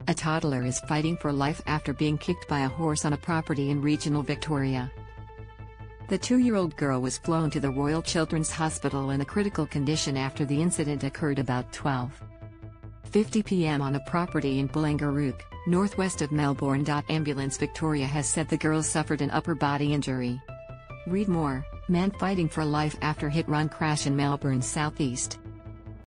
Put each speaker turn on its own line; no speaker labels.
A toddler is fighting for life after being kicked by a horse on a property in regional Victoria. The 2-year-old girl was flown to the Royal Children's Hospital in a critical condition after the incident occurred about 12:50 p.m. on a property in Bullengarook, northwest of Melbourne. Ambulance Victoria has said the girl suffered an upper body injury. Read more: man fighting for life after hit-run crash in Melbourne's southeast.